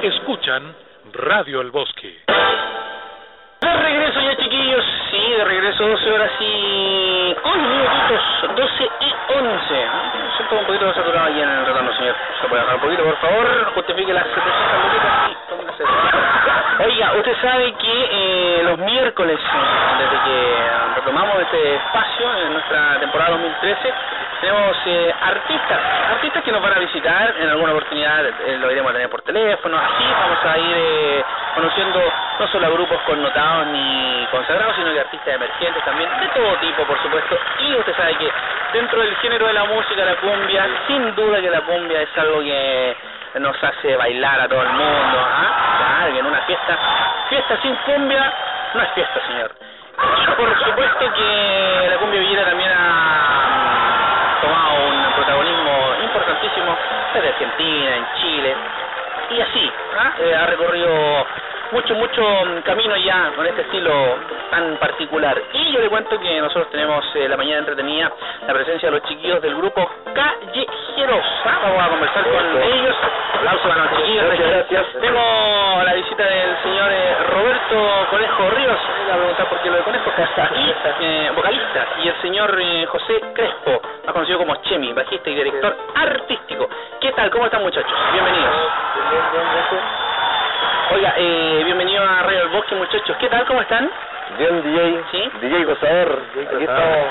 Escuchan Radio El Bosque. De regreso ya, chiquillos, sí, de regreso 12 horas y 11 minutitos, 12 y 11. Siento un poquito saturado aquí en el retorno, señor. ¿Se puede bajar un poquito, por favor? Justifique las 700 luquitas y póngase. Oiga, usted sabe que los miércoles, desde que retomamos este espacio en nuestra temporada 2013, tenemos artistas que nos van a visitar en alguna oportunidad, lo iremos a tener por teléfono, así vamos a ir conociendo no solo a grupos connotados ni consagrados, sino que artistas emergentes también, de todo tipo, por supuesto. Y usted sabe que dentro del género de la música, la cumbia, sin duda que la cumbia es algo que nos hace bailar a todo el mundo, Claro, que en una fiesta sin cumbia no es fiesta, señor. Y por supuesto que la cumbia villera también ha tomado un protagonismo importantísimo desde Argentina, en Chile, y así, ha recorrido mucho camino ya con este estilo tan particular. Y yo le cuento que nosotros tenemos la mañana entretenida la presencia de los chiquillos del grupo Callejeros. Vamos a conversar con ellos. Aplausos para los chiquillos. Gracias. Tengo la visita del señor Roberto Conejo Ríos, voy a preguntar por qué lo de Conejo, y vocalista, y el señor José Crespo, más conocido como Chemi, bajista y director artístico. ¿Qué tal? ¿Cómo están, muchachos? Bienvenidos. Bien. Oiga, bienvenido a Radio El Bosque, muchachos. ¿Qué tal? ¿Cómo están? Bien, DJ. ¿Sí? DJ gozador. Aquí estamos.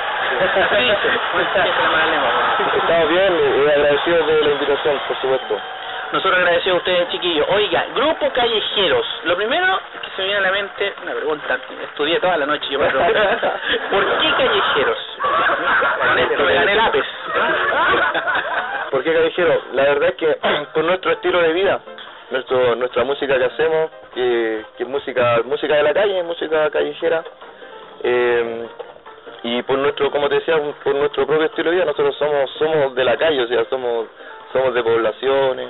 Estamos bien y agradecidos de la invitación, por supuesto. Nosotros agradecemos a ustedes, chiquillos. Oiga, Grupo Callejeros. Lo primero que se me viene a la mente, una pregunta, estudié toda la noche yo, ¿por qué Callejeros? Con esto me gané el APES. ¿Por qué Callejeros? La verdad es que por nuestro estilo de vida, nuestra música que hacemos, que es música de la calle, música callejera, y por nuestro, como te decía, por nuestro propio estilo de vida, nosotros somos de la calle, o sea, somos de poblaciones,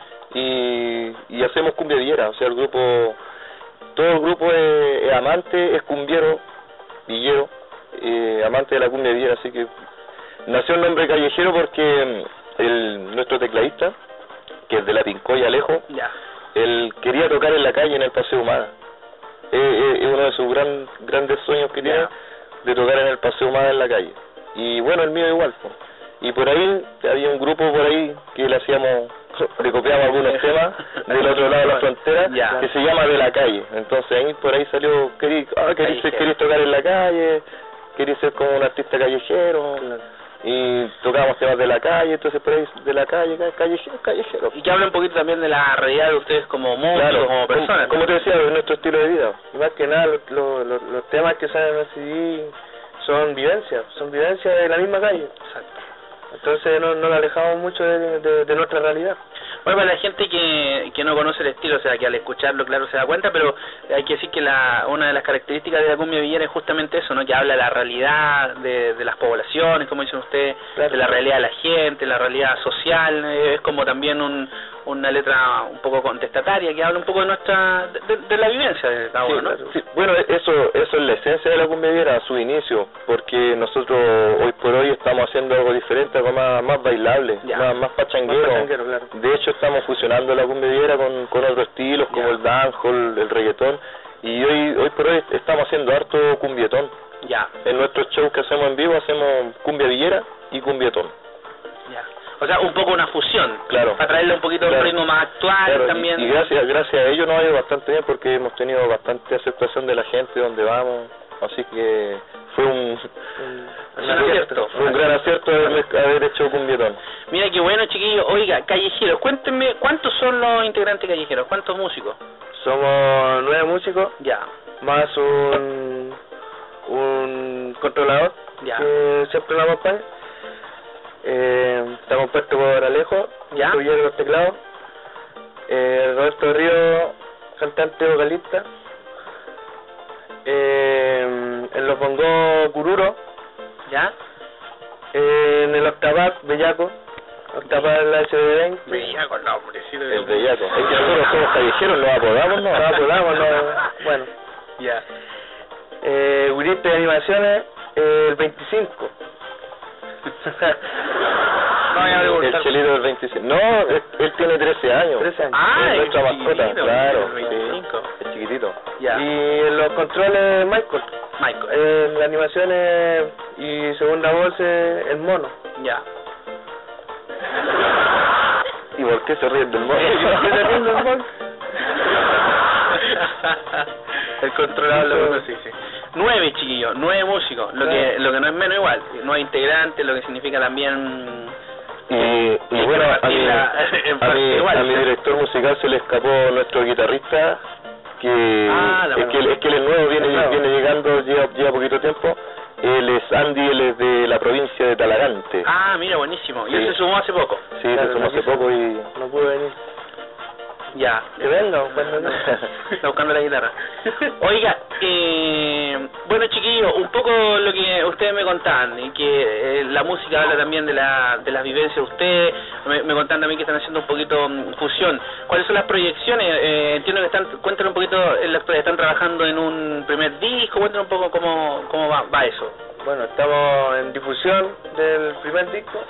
y hacemos cumbia villera, o sea, todo el grupo es amante, es cumbiero, villero, amante de la cumbia villera, así que nació el nombre Callejero porque nuestro tecladista, que es de la Pincoya Alejo, él quería tocar en la calle, en el Paseo Humada. Es uno de sus grandes sueños que tiene, de tocar en el Paseo Humada en la calle. Y bueno, el mío igual, pues. Y por ahí había un grupo por ahí que le copiamos algunos temas del otro lado de la frontera, que se llama De la Calle. Entonces ahí por ahí salió, queréis tocar en la calle, queréis ser como un artista callejero, y tocábamos temas de la calle, entonces por ahí De la Calle, callejero. Y que habla un poquito también de la realidad de ustedes como músicos, como personas. Como te decía, de nuestro estilo de vida. Y más que nada, los temas que salen en el CD son vivencias de la misma calle. Exacto. Entonces no nos alejamos mucho de nuestra realidad. Bueno, para la gente que no conoce el estilo, o sea, que al escucharlo, claro, se da cuenta, pero hay que decir que una de las características de la cumbia villera es justamente eso, ¿no? Que habla de la realidad de las poblaciones, como dicen ustedes, claro, de la realidad de la gente, la realidad social, es como también una letra un poco contestataria que habla un poco de de la vivencia de cada uno, ¿no? Claro. Sí. Bueno, eso es la esencia de la cumbia villera a su inicio, porque nosotros hoy por hoy estamos haciendo algo diferente, algo más bailable, más pachanguero. Claro. De hecho estamos fusionando la cumbia villera con otros estilos como el dancehall, el reggaetón, y hoy por hoy estamos haciendo harto cumbietón. En nuestros shows que hacemos en vivo hacemos cumbia villera y cumbietón. O sea, un poco una fusión, claro, para traerle un poquito de ritmo más actual, también. Y gracias a ello nos ha ido bastante bien porque hemos tenido bastante aceptación de la gente donde vamos, así que fue un gran acierto haber hecho cumbietón. Mira qué bueno, chiquillos. Oiga, Callejeros, cuéntenme, ¿cuántos son los integrantes Callejeros? ¿Cuántos músicos? Somos 9 músicos, más un controlador, que siempre lo acompaña. Está compuesto por Alejo, incluyendo los teclados, Roberto Río, cantante vocalista, en los bongos Cururo, en el octavat Bellaco, octavat la HD20. Bellaco, no, pobrecito. El Bellaco. Es que nosotros somos callejeros, nos apodamos, bueno. Grupo de animaciones, el 25. vaya a preguntar. El Chelito del 26. No, él tiene 13 años. 13 años. Ah, es nuestra el mascota, chiquitito, claro. el 25. Sí, es chiquitito. Ya. Y en los controles, Michael. Michael. En la animación y segunda voz el mono. Ya. ¿Y por qué se ríen del mono? ¿Por qué se ríen del mono? El controlador, sí. 9 chiquillos, 9 músicos, lo que no es menos igual, 9 integrantes, lo que significa también Y bueno, a mi director musical se le escapó nuestro guitarrista, que es que él es nuevo, viene llegando, lleva poquito tiempo. Él es Andy, él es de la provincia de Talagante. Ah, mira, buenísimo. Y Sí. él se sumó hace poco. Sí, se sumó hace poco y... No pude venir. Ya. Que venga, cuando no. Está buscando la guitarra. Oiga, bueno chiquillos, un poco lo que ustedes me contaban, y que la música habla también de las vivencias de ustedes, me contaban también que están haciendo un poquito fusión. ¿Cuáles son las proyecciones? Entiendo que cuéntanos un poquito, están trabajando en un primer disco, cuéntanos un poco cómo va eso. Bueno, estamos en difusión del primer disco.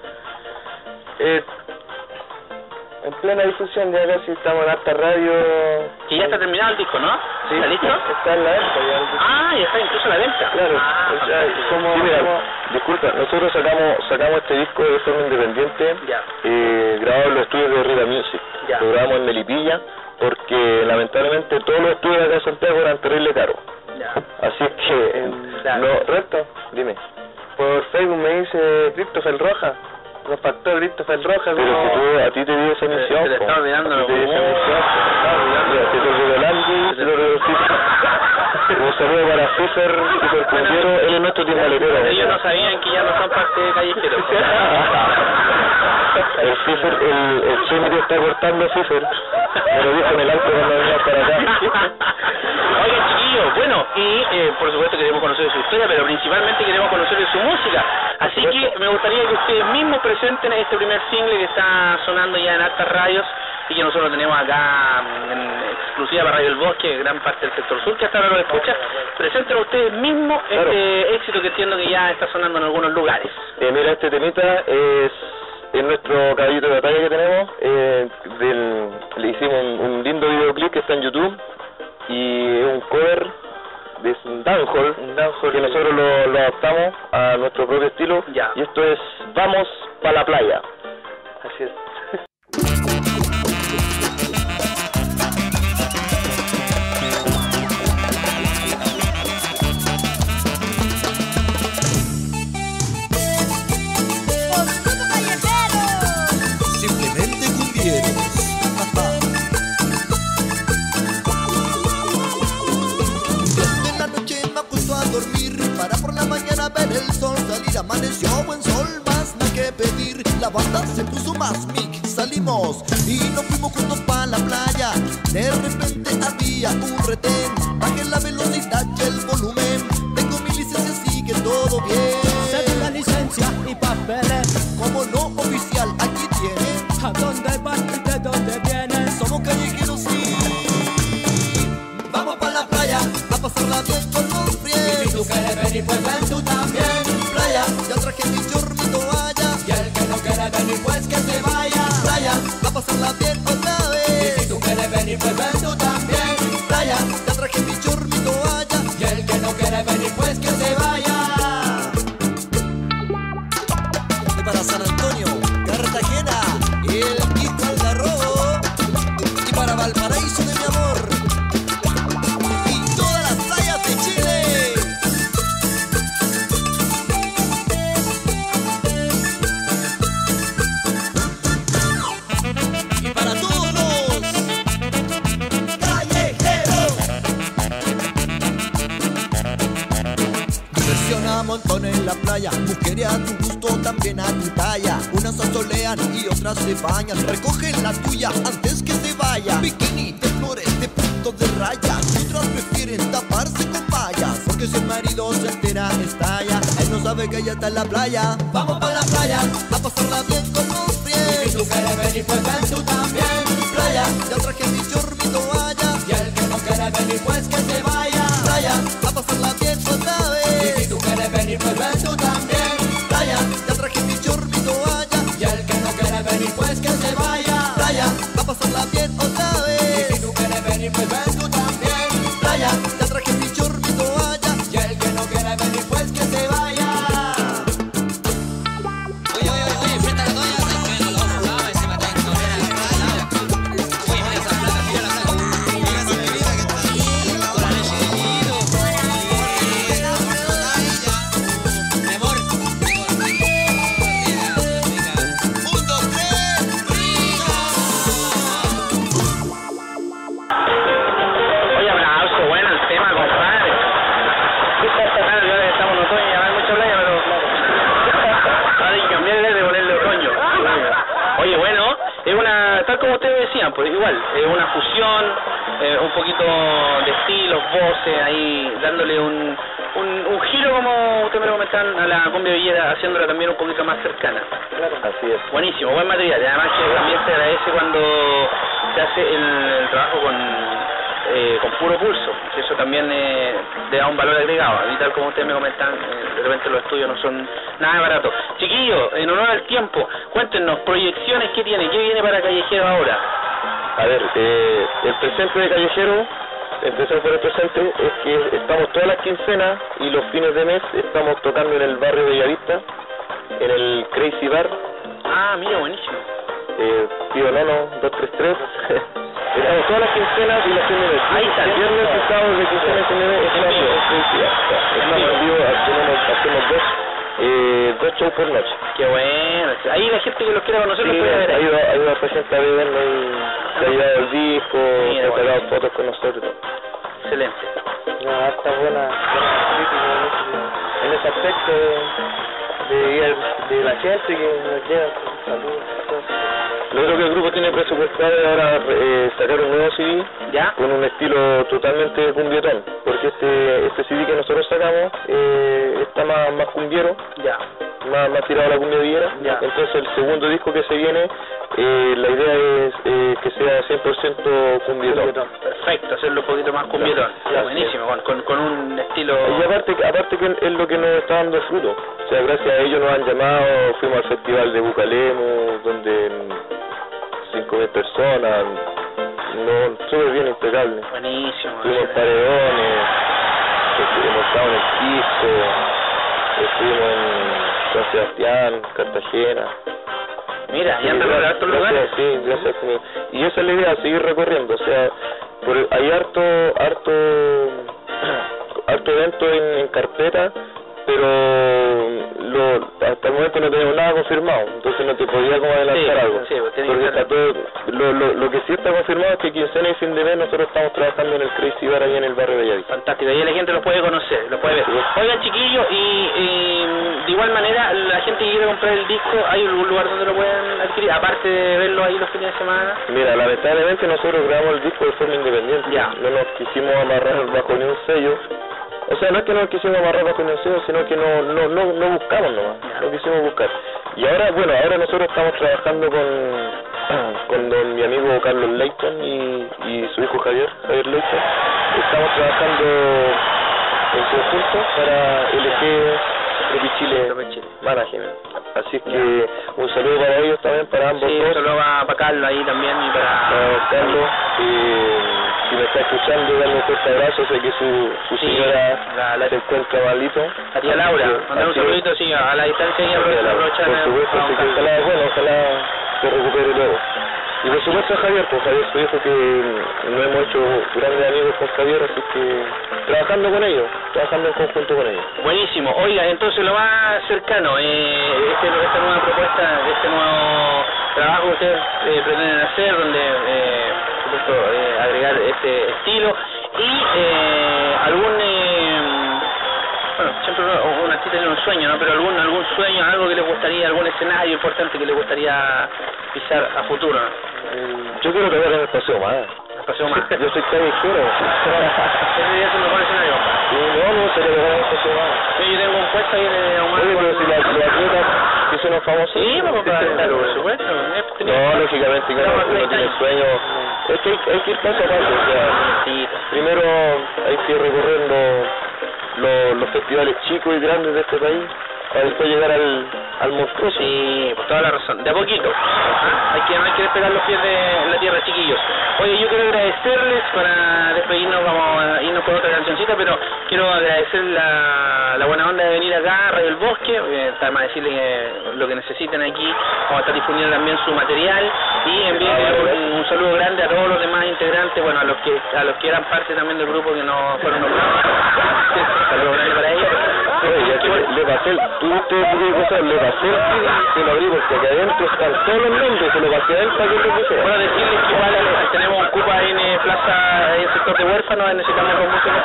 En plena difusión, ya casi estamos en Alta Radio. Que ya está terminado el disco, ¿no? Sí, ¿Está listo? está en la venta ya. Ah, ya está incluso a la venta. Claro, Ah, o sea, Sí, mira, disculpa, nosotros sacamos este disco de forma independiente, Ya. grabado en los estudios de Rita Music. Ya. Lo grabamos en Melipilla, porque lamentablemente todos los estudios de acá en Santiago eran terrible caros. ya. Así es que, Claro. no, resto, dime. Por Facebook me dice Christopher Roja. Nos faltó Christopher Roja. Pero si tú, a ti te dio esa misión, se le po. está olvidando A ti te dio esa lo- misión, po. Mira, se te olvidó el Andy, se te olvidó el Cífer. Un saludo para Cífer Cundiero, él es nuestro timbaletero. Ellos no sabían que ya no son parte de Callejero. El Cífer, el Chemiri está cortando a Cífer. Me lo dijo en el auto cuando venía para acá. Oigan chiquillos, bueno, y por supuesto queremos conocer su historia, pero principalmente queremos conocer de su música. Así que me gustaría que ustedes mismos presenten este primer single que está sonando ya en altas radios y que nosotros tenemos acá en exclusiva para Radio El Bosque, gran parte del sector sur que hasta ahora lo escucha. Presenten ustedes mismos Claro. este éxito que entiendo que ya está sonando en algunos lugares. Mira, este temita es nuestro caballito de batalla que tenemos. Le hicimos un lindo videoclip que está en YouTube y es un cover de un dancehall que nosotros lo adaptamos a nuestro propio estilo. Ya. Y esto es Vamos pa' la playa. Así es. Simplemente cumbieros. En la noche me acuesto a dormir para por la mañana ver el sol salir. Amaneció buen sol, más nada que pedir. La banda se puso más mic, salimos y nos fuimos juntos pa' la playa. De repente había un retén, bajé la velocidad y el volumen. Tengo mi licencia, así que todo bien. Cédula, licencia y papeles. Como no oficial, aquí tiene. ¿A dónde vas y de dónde vienes? Somos callejeros, sí. Vamos pa' la playa, a pasarla bien con los Y si friends. tú quieres venir, pues ven tú también. Playa, ya traje mi short, mi toalla. Y el que no quiere venir, pues que se vaya. Playa, a pasarla bien otra Y vez. si tú quieres venir, pues ven tú también. Playa, ya traje mi short, mi toalla. Y el que no quiere venir, pues que se vaya. Y para San Antonio, Cartagena, el Quito Algarrobo. Y para Valparaíso de mi amor. Y todas las playas de Chile. Y para todos los callejeros. Diversión a montón en la playa, mujeres a tu gusto, también a tu talla. Unas asolean y otras se bañan, recogen la tuya antes que se vaya. Bikini de flores, de puntos de rayas, otras prefieren taparse con vallas, porque si el marido se entera estalla, él no sabe que ella está en la playa. Vamos pa' la playa, a pasarla bien con los Y si friends. tú quieres venir, pues ven tú también. Playa, ya traje mi short, mi toalla. Y el que no quiere venir, pues que se vaya. Playa, a pasarla bien otra Y si vez. tú quieres venir, pues ven tú también. Playa, ya traje mi short, mi toalla. Y el igual, una fusión, un poquito de estilos, voces, ahí dándole un giro, como usted me lo comentaban, a la cumbia villera, haciéndola también un poquito más cercana. Claro. Así es. Buenísimo, buen material, y además que también se agradece cuando se hace el trabajo con puro pulso, que eso también le da un valor agregado, y tal como ustedes me comentan, de repente los estudios no son nada baratos. Chiquillos, en honor al tiempo, cuéntenos, proyecciones, ¿qué tiene? ¿Qué viene para Callejero ahora? A ver, el presente de Callejero, empezamos por el presente, es que estamos todas las quincenas y los fines de mes estamos tocando en el barrio de Bellavista, en el Crazy Bar. Ah, mira, buenísimo. Tío Nono 233. Estamos todas las quincenas y los fines de mes. Ahí está. Viernes y sábado de quincena y fin de mes estamos en Crazy Bar. Estamos en vivo, hacemos dos shows por noche. Qué bueno. Ahí la gente que los quiera conocer los puede ver. Ha ido a presentar a beberlo y se ha llevado el disco, se ha sacado fotos con nosotros. Excelente. No, está buena crítica en ese aspecto de la gente que nos lleva saludos. Lo otro que el grupo tiene presupuestado es ahora sacar un nuevo CD ¿Ya? con un estilo totalmente cumbietón, porque este CD que nosotros sacamos está más cumbiero, Ya. más tirado a la cumbia villera. Ya. Entonces el segundo disco que se viene, la idea es que sea 100% cumbietón. Perfecto, hacerlo un poquito más cumbietón. Claro. Buenísimo, con un estilo... Y aparte que es lo que nos está dando fruto. O sea, gracias a ellos nos han llamado, fuimos al festival de Bucalemo, donde 5.000 personas, súper bien, impecable. Buenísimo. Fuimos en Paredones, hemos estado en el Quisco, estuvimos en San Sebastián, Cartagena. Mira, ya han recorrido hartos lugares. Sí, gracias. Y esa es la idea, seguir recorriendo. O sea, hay harto evento en carpeta, pero hasta el momento no tenemos nada confirmado, entonces no te podía como adelantar algo. Sí, porque está todo, lo que sí está confirmado es que quincena y fin de mes nosotros estamos trabajando en el Crazy Bar ahí en el barrio de Bellavista. Fantástico, ahí la gente lo puede conocer, lo puede ver. Oigan, chiquillos, y de igual manera, la gente que quiere comprar el disco, ¿hay algún lugar donde lo puedan adquirir? Aparte de verlo ahí los fines de semana. Mira, lamentablemente nosotros grabamos el disco de forma independiente. Ya. No nos quisimos amarrar bajo ni un sello. O sea, no es que no nos quisimos amarrar bajo ni un sello, sino que no buscamos nomás. No quisimos buscar. Y ahora nosotros estamos trabajando con mi amigo Carlos Leighton y su hijo Javier Leighton. Estamos trabajando en conjunto para LG Tropi Chile Management. Así que un saludo para ellos también, para ambos Sí, dos. un saludo para Carlos ahí también y para Carlos, si me está escuchando, darle un fuerte abrazo, sé que su Sí, señora se encuentra malito. a tía Laura, mandar un saludito sí, a la distancia y aprovechar. Por supuesto, así que ojalá se recupere luego. Y por supuesto a Javier, pues Javier su hijo, que nos hemos hecho grandes amigos con Javier, así que trabajando con ellos, trabajando en conjunto con ellos. Buenísimo. Oiga, entonces lo más cercano, esta nueva propuesta, este nuevo trabajo que ustedes pretenden hacer, donde por supuesto agregar este estilo y bueno, siempre un artista tiene un sueño, ¿no? Pero algún sueño, algo que les gustaría, algún escenario importante que les gustaría pisar a futuro, ¿no? Yo quiero tocar en el Paseo Más. Paseo Más. Yo soy callejero. Ese sería su mejor escenario. Sí, no, sería tocar en el Paseo Más. Yo tengo un puesto ahí en Ahumada. Oye, pero si los atletas que son los famosos. Sí, vamos a claro, por supuesto. No, lógicamente, claro, uno tiene sueño. Es que hay que ir paso a paso. O sea, Sí. primero hay que recorrer los festivales chicos y grandes de este país para después llegar al monstruoso. Sí, por toda la razón. De a poquito. Hay que despegar los pies de la tierra, chiquillos. Oye, yo quiero agradecerles, para despedirnos, vamos a irnos con otra cancioncita, pero quiero agradecer la buena onda de venir acá a Radio El Bosque, además decirles que lo que necesiten aquí, vamos a estar difundiendo también su material y enviarle un saludo grande a todos los demás integrantes, bueno, a los que eran parte también del grupo que no fueron nombrados. Saludo grande para ellos. Oye, ya que le pasé le pasé el CD, se lo abrí porque acá adentro están todos los nombres, se lo pasé a él para que lo pusiera. Bueno, decirles que igual tenemos un cupo ahí en Plaza, en el sector de huérfanos, necesitamos con música.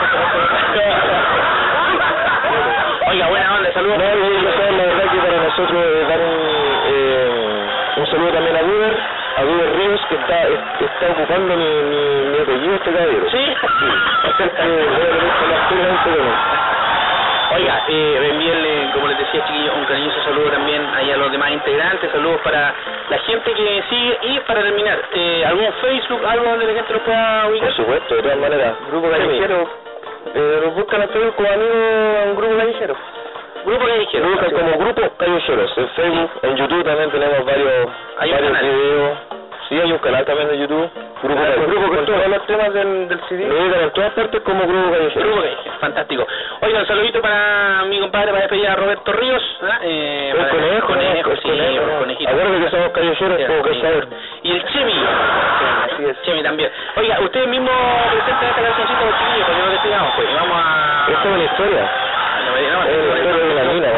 Oiga, buena onda, saludos. No, la verdad que para nosotros dar un saludo también a Uber, a Google Ríos, que está ocupando mi apellido este caballero. ¿Sí? Así que voy a tener que hablar plenamente con él. Oiga, envíenle, como les decía, chiquillos, un cariñoso saludo también ahí a los demás integrantes, saludos para la gente que sigue, y para terminar, ¿algún Facebook, algo donde la gente lo pueda ubicar? Por supuesto, de todas maneras, Grupo Callejero, los buscan en Facebook como amigos en Grupo Callejero. Grupo Callejero. Lo buscan como Grupo Callejeros, en Facebook, en YouTube también tenemos varios videos. Sí, hay un canal también de YouTube. Grupo con todos los temas del CD. Lo ubican en todas partes como Grupo Callejero. Grupo Callejero, fantástico. Oiga, un saludito para mi compadre, para despedir a Roberto Ríos. El conejo, sí, el conejito. Acuérdate que somos callejeros, como que saber. Y el Chemi. Así es. Chemi también. Oiga, ustedes mismos presentan esta cancioncita, los chiquillos, porque no despegamos, pues. Vamos a... Esta es una historia. Es la historia de la mina,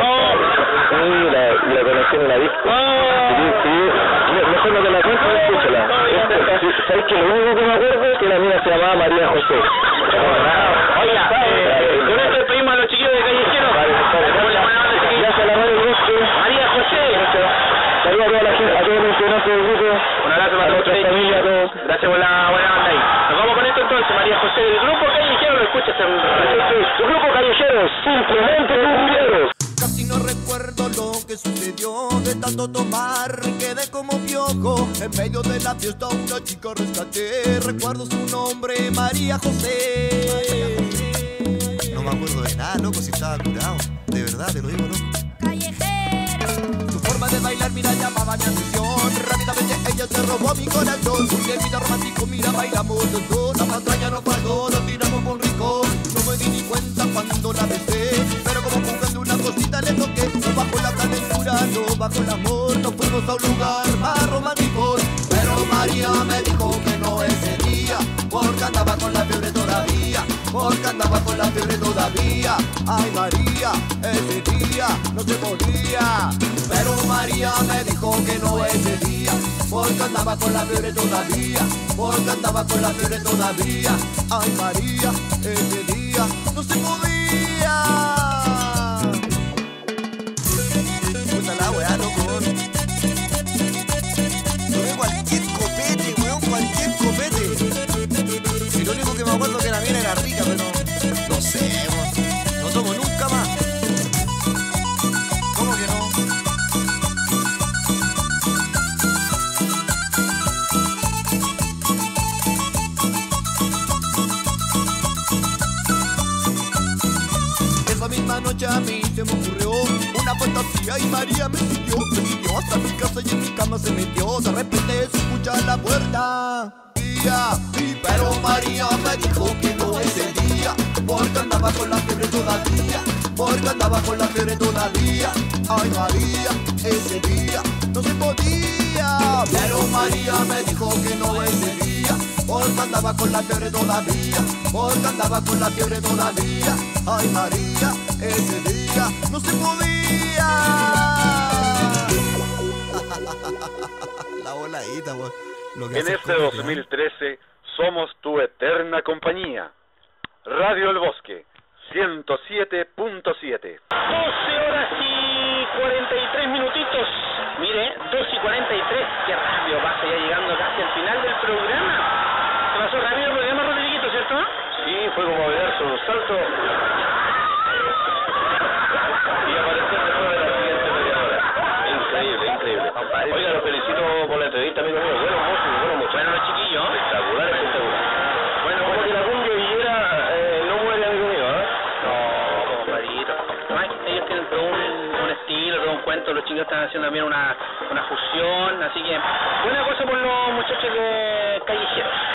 y la conexión de la disco. Mejor no te la cuento, escúchala. ¿Sabes que lo único que me acuerdo es que la mina se llamaba María José? Oiga, con esto despedimos a los chiquillos de Callejeros. Gracias a la Radio Bosque. María José. Saludos a toda la gente, a todos los integrantes del grupo. Un abrazo para nuestra familia, a todos. Gracias por la buena banda ahí. Nos vamos con esto entonces, María José, del Grupo Callejero. Lo escuchas en el Grupo Callejeros, simplemente cumbieros. Casi no recuerdo lo que sucedió, de tanto tomar quedé como piojo. En medio de la fiesta una chica rescaté, recuerdo su nombre, María José. No me acuerdo de nada, loco, si estaba curado. De verdad, te lo digo, loco. Su forma de bailar, mira, llamaba mi atención. Rápidamente ella se robó mi corazón. Un vida romántico, mira, bailamos los dos. La patraña no faltó, nos tiramos por rincón. No me di ni cuenta cuando la besé, pero como jugando una cosita le toqué. No bajo la calentura, no bajo el amor. Nos fuimos a un lugar más romántico. Pero María me dijo que no ese día, porque andaba con la fiebre todavía. Porque andaba con la fiebre todavía. Ay María, ese día no se podía. Pero María me dijo que no ese día, porque andaba con la fiebre todavía. Porque andaba con la fiebre todavía. Ay María, ese día no se podía. Puta la weá, loco. Tomé cualquier copete, weón, cualquier copete. Y lo único que me acuerdo que la mina era rica, pero no sé, weón. No tomo nunca más. ¿Cómo que no? Esa misma noche a mí se me ocurrió una fantasía y María me siguió hasta mi casa y en mi cama se metió. De repente se escucha la puerta. Pero María me dijo que no ese día, porque andaba con la fiebre todavía. Porque andaba con la fiebre todavía. Ay María, ese día no se podía. Pero María me dijo que no ese día, porque andaba con la fiebre todavía. Porque andaba con la fiebre todavía. Ay María, ese día no se podía. La voladita, weón. En este 2013 somos tu eterna compañía. Radio El Bosque 107.7. 12 horas y 43 minutitos. Mire, 2 y 43. Qué rápido pasa, ya llegando casi al final del programa. Se pasó rápido el programa, Rodriguito, ¿cierto? Sí, fue como pegarse un salto y aparecer después de la siguiente media hora. Increíble. Oiga, los felicito por la entrevista, amigo mío. Bueno, los chiquillos. Espectacular. Bueno, como que la cumbia villera no muere, amigo mío, ¿eh? No, compadrito. Además, ellos tienen todo un estilo, todo un cuento. Los chicos están haciendo también una fusión. Así que, buena cosa por los muchachos de Callejeros.